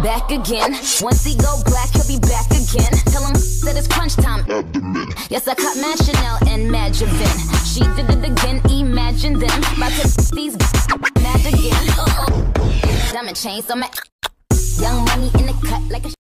back again. Once he go black, he'll be back again. Tell him that it's crunch time. Yes, I caught Mad Chanel and Mad Javin. She did it again, imagine them. About to these mad again. Diamond chains on my young money in the cut like a